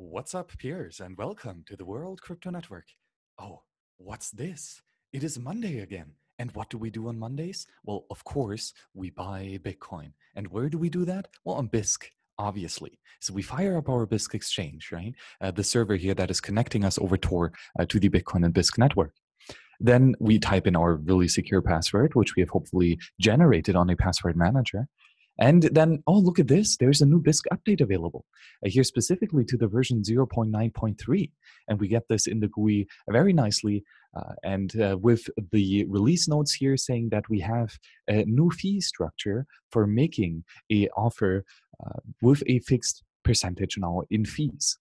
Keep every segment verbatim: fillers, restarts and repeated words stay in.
What's up, peers, and welcome to the World Crypto Network. Oh, what's this? It is Monday again. And what do we do on Mondays? Well, of course, we buy Bitcoin. And where do we do that? Well, on Bisq, obviously. So we fire up our Bisq exchange, right? Uh, the server here that is connecting us over Tor uh, to the Bitcoin and Bisq network. Then we type in our really secure password, which we have hopefully generated on a password manager. And then, oh, look at this. There's a new Bisq update available uh, here specifically to the version zero point nine point three. And we get this in the G U I very nicely. Uh, and uh, with the release notes here saying that we have a new fee structure for making a offer uh, with a fixed percentage now in fees.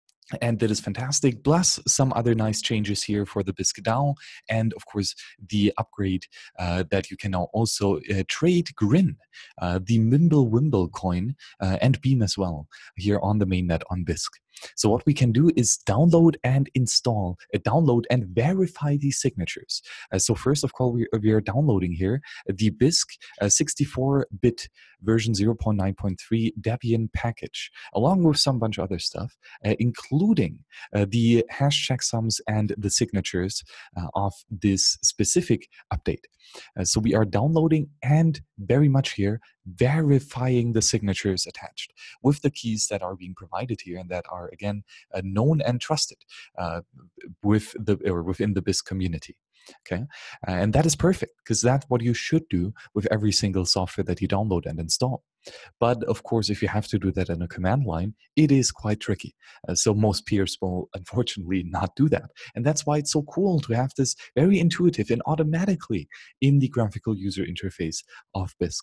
And that is fantastic, plus some other nice changes here for the Bisq DAO, and of course the upgrade uh, that you can now also uh, trade Grin, uh, the Mimble Wimble coin, uh, and Beam as well, here on the mainnet on Bisq. So what we can do is download and install, uh, download and verify these signatures. Uh, so first of all, we, we are downloading here the Bisq sixty-four bit version zero point nine point three Debian package, along with some bunch of other stuff, uh, including uh, the hash checksums and the signatures uh, of this specific update. Uh, so we are downloading and very much here verifying the signatures attached with the keys that are being provided here and that are again uh, known and trusted uh, with the or within the Bisq community. Okay, uh, and that is perfect because that's what you should do with every single software that you download and install. But of course, if you have to do that in a command line, it is quite tricky. Uh, so most peers will unfortunately not do that. And that's why it's so cool to have this very intuitive and automatically in the graphical user interface of Bisq.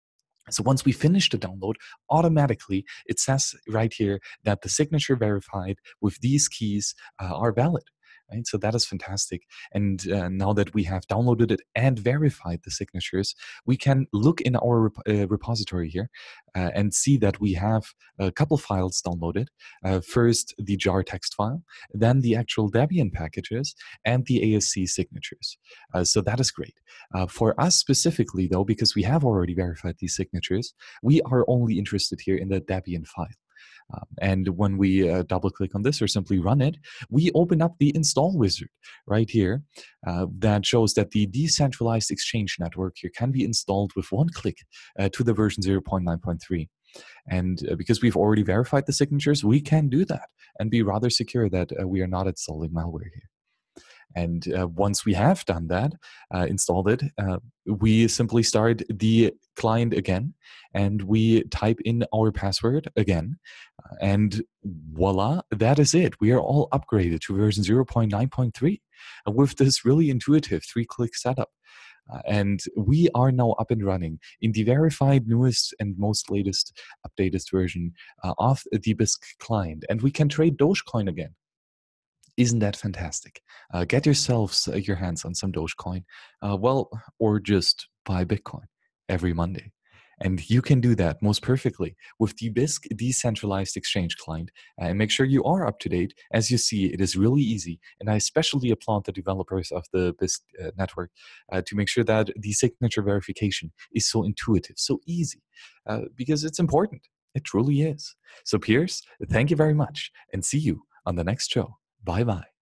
So once we finish the download, automatically it says right here that the signature verified with these keys uh, are valid. Right? So that is fantastic. And uh, now that we have downloaded it and verified the signatures, we can look in our rep uh, repository here uh, and see that we have a couple files downloaded. Uh, first, the jar text file, then the actual Debian packages, and the A S C signatures. Uh, so that is great. Uh, for us specifically, though, because we have already verified these signatures, we are only interested here in the Debian file. Um, and when we uh, double click on this or simply run it, we open up the install wizard right here uh, that shows that the decentralized exchange network here can be installed with one click uh, to the version zero point nine point three. And uh, because we've already verified the signatures, we can do that and be rather secure that uh, we are not installing malware here. And uh, once we have done that, uh, installed it, uh, we simply start the client again, and we type in our password again, uh, and voila, that is it. We are all upgraded to version zero point nine point three uh, with this really intuitive three-click setup. Uh, and we are now up and running in the verified newest and most latest updated version uh, of the Bisq client, and we can trade Dogecoin again. Isn't that fantastic? Uh, get yourselves uh, your hands on some Dogecoin, uh, well, or just buy Bitcoin every Monday. And you can do that most perfectly with the Bisq decentralized exchange client. Uh, and make sure you are up to date. As you see, it is really easy. And I especially applaud the developers of the Bisq uh, network uh, to make sure that the signature verification is so intuitive, so easy, uh, because it's important. It truly is. So, peers, thank you very much, and see you on the next show. Bye bye.